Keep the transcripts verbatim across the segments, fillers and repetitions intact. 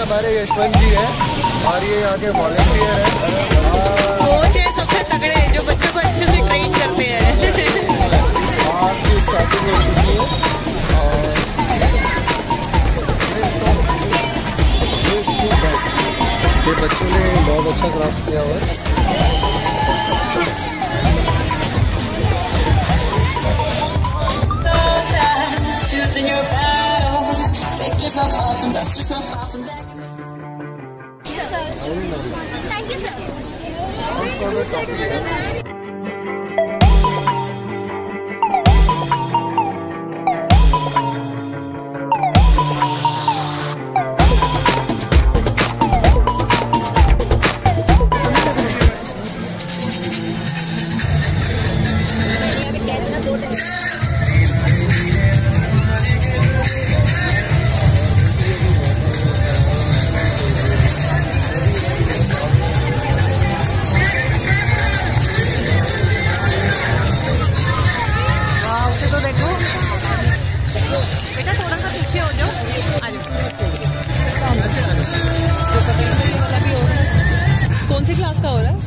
हमारे यशवंत जी है और ये यहाँ के वॉलंटियर है। कोच है सबसे तगड़े जो बच्चों को अच्छे से ट्रेन करते हैं। आज की स्टार्टिंग हो चुकी है और ये बच्चों ने बहुत अच्छा क्राफ्ट किया हुआ है। Thank you, sir. कौन सी क्लास का हो रहा है?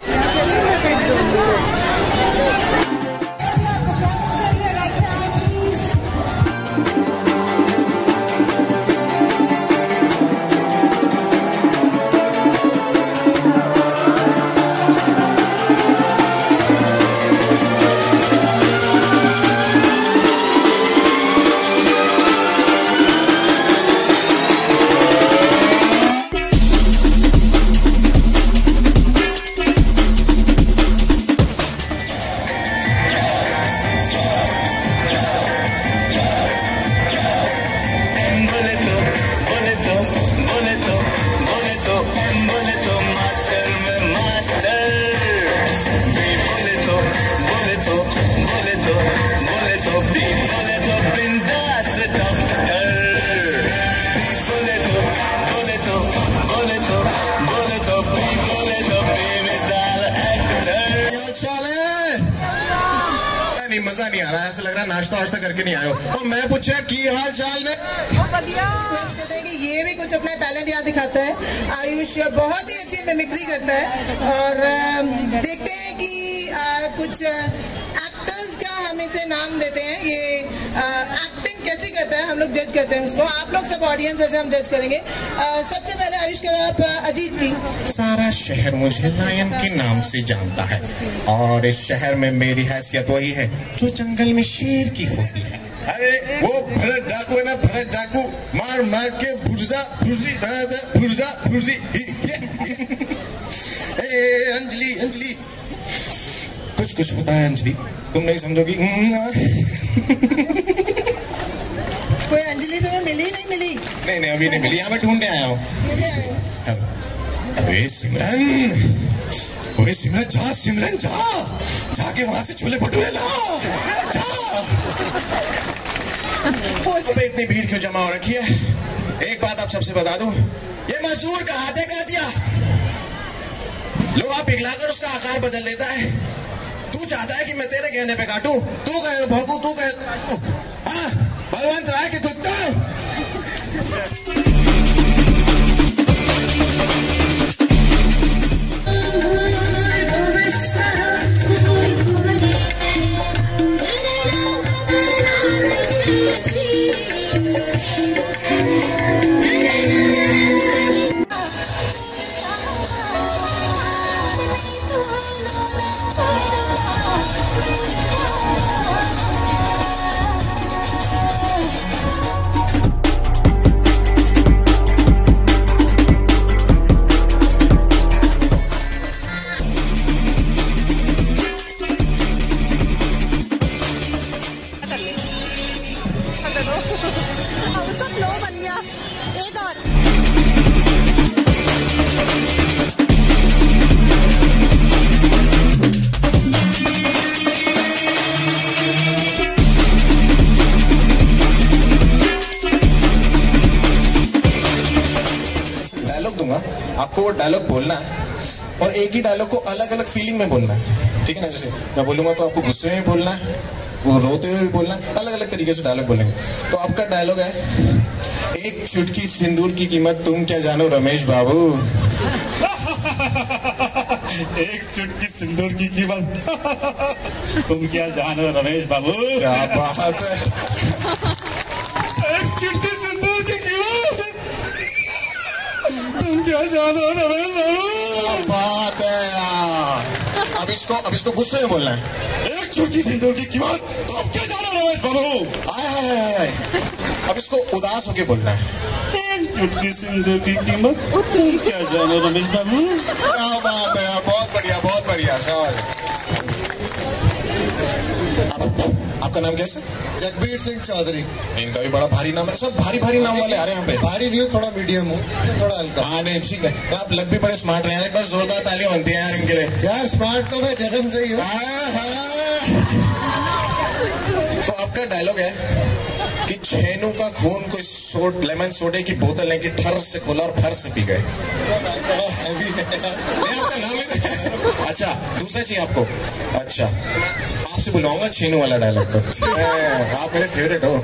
मजा नहीं आ रहा है, ऐसा लग रहा है नाश्ता वाश्ता करके नहीं आए हो। तो मैं पूछा की हाल चाल ने कहते हैं कि ये भी कुछ अपना टैलेंट यहाँ दिखाता है। आयुष बहुत ही अच्छी मिमिक्री करता है और देखते हैं कि आ, कुछ एक्टर्स का हम इसे नाम देते हैं। ये एक्टिंग कैसी करता है हम लोग जज करते हैं उसको। आप लोग सब ऑडियंस ऐसे हम जज करेंगे। आ, सबसे पहले आयुष के आप अजीत की। सारा शहर मुझे लायन के नाम से जानता है और इस शहर में मेरी हैसियत वही है जो जंगल में शेर की होती है। अरे वो भरत डाकू है ना, भरत डाकू मार मार के भुजदा भुजी भुजदा भुजी। ए अंजलि अंजलि कुछ कुछ होता है अंजलि, तुम नहीं समझोगी। कोई अंजलि तुम्हें मिली नहीं मिली? नहीं नहीं अभी नहीं मिली, यहाँ मैं ढूंढने आया हूँ। अबे सिमरन, ओए सिमरन जा, सिमरन जा, जाके वहां से छोले भटूरे ला जा। अबे इतनी भीड़ क्यों जमा हो रखी है? एक बात आप सबसे बता दूं, ये मजदूर का हाथ है कह दिया, लोहा पिघलाकर उसका आकार बदल देता है। तू चाहता है कि मैं तेरे कहने पे काटूं? तू कहे भोंकू, तू कहे हाँ बलवंत राय के कुत्ता। उसका फ्लो बन गया। एक और डायलॉग दूंगा आपको, वो डायलॉग बोलना है और एक ही डायलॉग को अलग अलग फीलिंग में बोलना है, ठीक है ना? जैसे मैं बोलूंगा तो आपको गुस्से में बोलना है, वो रोते हुए भी बोलना, अलग अलग तरीके से डायलॉग बोलेंगे। तो आपका डायलॉग है, एक चुटकी सिंदूर की कीमत तुम क्या जानो रमेश बाबू। एक चुटकी सिंदूर की कीमत तुम क्या जानो रमेश बाबू। क्या बात है। एक चुटकी सिंदूर की कीमत तुम क्या जानो रमेश बाबू। क्या बात है यार। अब इसको अब इसको गुस्से में बोलना है। एक चुटकी सिंदूर की कीमत तुम क्या जानो रमेश बाबू। आय आय आय। अब इसको उदास होके बोलना है। एक चुटकी सिंदूर की कीमत तुम क्या जानो रमेश बाबू। क्या बात है यार, बहुत बढ़िया बहुत बढ़िया। शाबाश। आपका नाम कैसे? जगबीर सिंह चौधरी। इनका भी बड़ा भारी नाम है। सब भारी भारी नाम वाले आ रहे हैं यहाँ पे। भारी नहीं हो, थोड़ा मीडियम हो, थोड़ा हल्का। हाँ नहीं ठीक है, आप लग भी बड़े स्मार्ट रहे हैं। एक बार जोरदार तालियां बनती हैं यार इनके लिए। यार स्मार्ट तो मैं जन्म से ही हूँ। तो आपका डायलॉग है कि छेनू का खून कोई सोड लेमन सोडे की बोतल है कि ठर से खोला और फर से पी गए। नहीं आपका नाम ही। अच्छा दूसरा चाहिए आपको। अच्छा आपसे बुलवाऊंगा छेनू वाला डायलॉग। तो आप मेरे फेवरेट हो।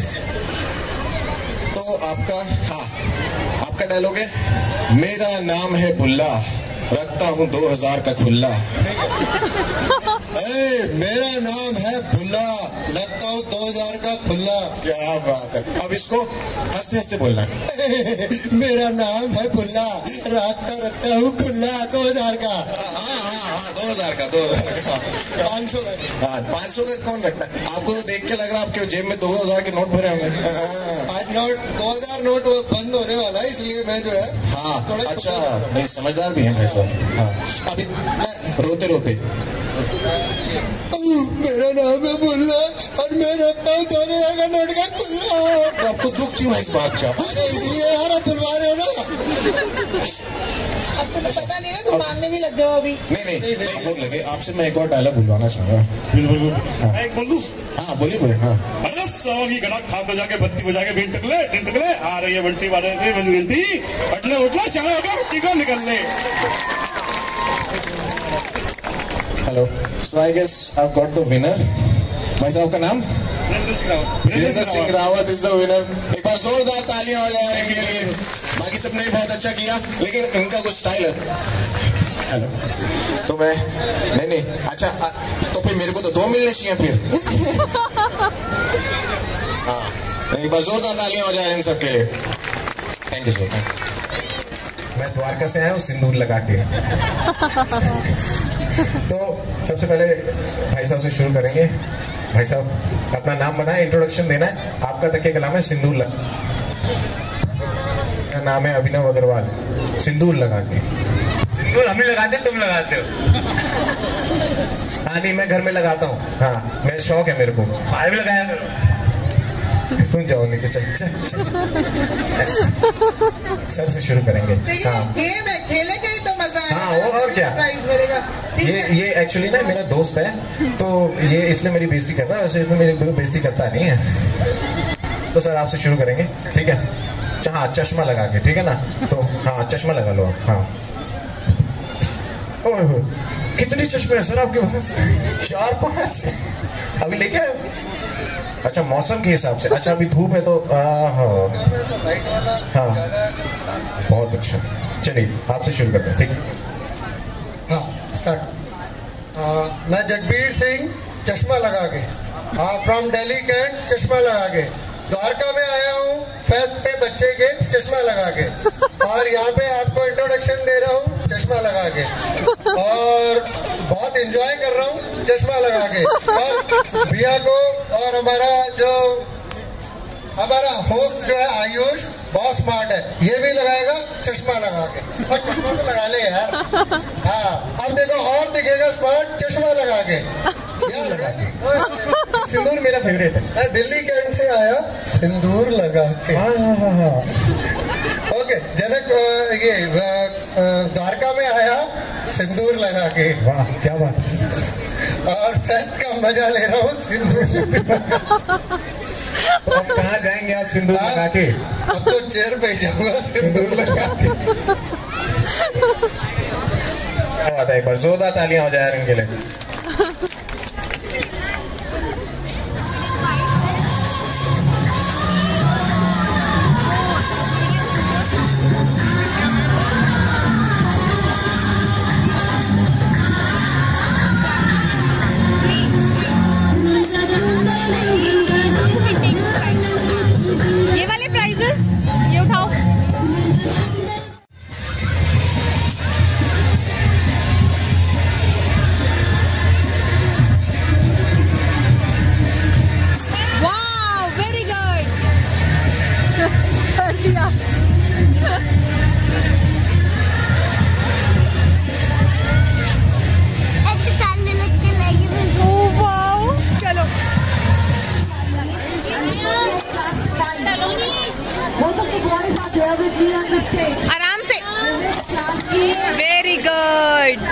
तो आपका, हाँ आपका डायलॉग है, मेरा नाम है बुल्ला, रखता हूँ दो हजार का खुल्ला। ए, मेरा नाम है भुल्ला, लगता हूँ दो हजार का खुल्ला। क्या बात है। अब इसको हंसते हंसते बोलना है। मेरा नाम है भुल्ला, रखता रखता हूँ खुल्ला दो हजार का। हाँ हाँ हाँ दो हजार का, दो हजार का, पाँच सौ का। हाँ पाँच सौ का कौन रखता है? आपको तो देख के लग रहा है आपके जेब में दो हजार के नोट भरे होंगे। आज नोट दो हजार नोट बंद होने वाला है, इसलिए मैं जो है हाँ थोड़ा अच्छा नहीं समझदार भी है भाई साहब। हाँ अभी रोते रोते, मेरा नाम है भुल्ला और मैं रखता हूँ दो हजार का नोट का खुल्ला। तो आपको दुख क्यों है इस बात का? अरे इसलिए यार आप बुलवा रहे हो ना। अब तो पता नहीं है, तुम मांगने भी लग जाओ अभी। नहीं नहीं नहीं, नहीं वो लगे। आपसे मैं एक और डायलॉग बुलवाना चाहूंगा। हाँ। एक बोल दूं? हाँ बोलिए बोलिए। हाँ अरे सौ की गड़ा खाम बजा के बत्ती बजा के बीन टकले बीन टकले आ रही है बंटी वाले घंटी अटले उठला शाला होकर टीको निकल ले। Hello, so I guess I got the winner. भाई साहब का नाम? Virendra Singh Rawat is the winner. एक बार जोरदार तालियां हो जाए इनके लिए। बाकी सबने बहुत अच्छा किया, लेकिन इनका कुछ स्टाइल है। हेलो, तो मैं नहीं नहीं अच्छा आ, तो फिर मेरे को तो दो मिलने चाहिए फिर। हाँ एक बार जोरदार तालियां हो जाए इन सब के लिए। Thank you so much. मैं द्वारका से आया हूँ सिंदूर लगा के। तो सबसे पहले भाई साहब से शुरू करेंगे। भाई साहब अपना नाम बताएं, इंट्रोडक्शन देना है। आपका तकिया कलाम है सिंदूर लगा। मेरा नाम है अभिनव अग्रवाल, सिंदूर लगा के। सिंदूर हम ही लगाते हैं, तुम लगाते हो? हाँ नहीं मैं घर में लगाता हूँ। हाँ मैं शौक है मेरे को। बाहर भी लगाया करो। तुम जाओ नीचे, चल चल चल। सर से शुरू करेंगे। हाँ। गेम है, खेलेंगे ही तो मजा आएगा। हाँ वो और क्या, प्राइज मिलेगा। ये ये एक्चुअली ना मेरा दोस्त है, तो ये इसलिए मेरी बेइज्जती कर रहा है, वैसे इसने मेरी बेइज्जती करता नहीं है। तो सर आपसे शुरू करेंगे, ठीक है? हाँ चश्मा लगा के, ठीक है ना? तो हाँ चश्मा लगा लो आप। हाँ ओह कितने चश्मे हैं सर आपके पास? चार पांच अभी लेके आए? अच्छा मौसम के हिसाब से। अच्छा अभी धूप है तो हाँ हाँ बहुत अच्छा। चलिए आपसे शुरू करते हैं, ठीक है? हाँ स्टार्ट। मैं जगबीर सिंह, चश्मा लगा के, हाँ फ्रॉम दिल्ली कैंट, चश्मा लगा के द्वारका में आया हूँ फेस्ट पे बच्चे के, चश्मा लगा के, और यहाँ पे आपको इंट्रोडक्शन दे रहा हूँ चश्मा लगा के, और बहुत एंजॉय कर रहा हूँ चश्मा लगा के। और भैया को और हमारा जो हमारा होस्ट जो है आयुष बहुत स्मार्ट है, ये भी लगाएगा चश्मा लगा के। और चश्मा तो लगा ले यार। हाँ अब देखो और दिखेगा स्मार्ट, चश्मा लगा के, यार लगा के। सिंदूर मेरा फेवरेट है। मैं दिल्ली कैंट से आया, सिंदूर लगा के। हाँ हाँ हाँ हाँ ओके जनक ये द्वारका में आया, सिंदूर लगा के। वाह क्या बात। और फेस्ट का मजा ले रहा हूँ सिंदूर। तो अब कहाँ जाएंगे आप सिंदूर लगा के? अब तो चेयर पे जाऊंगा सिंदूर लगा के। क्या बात है, एक बार जोरदार तालियां हो जाए इनके लिए। with me on the stage. आराम से. Very good.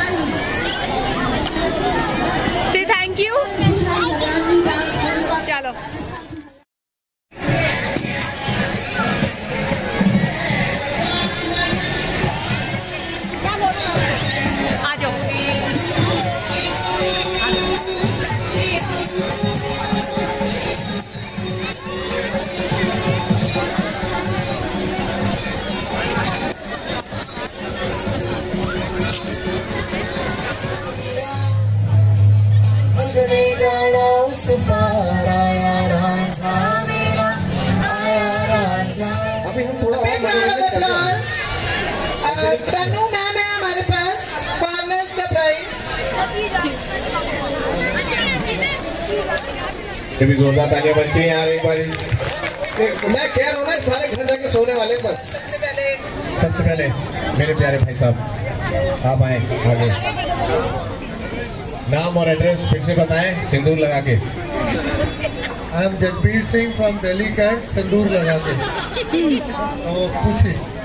Say thank you. चलो. आ जाओ. मुझे नहीं जाना उस पार आया राजा मेरा आया राजा. अभी हम थोड़ा तनु मैम है हमारे पास फार्नर्स का प्राइस. ये भी जोरदार तालियां बच्चे यार एक बार. मैं कह रहा हूँ ना सारे घर जाके सोने वाले. बस सबसे पहले सबसे पहले मेरे प्यारे भाई साहब आप आए आगे. नाम और एड्रेस फिर से बताएं सिंदूर लगा के. I am Jagbir Singh from Delhi cantt. सिंदूर लगा के. तो पूछिए.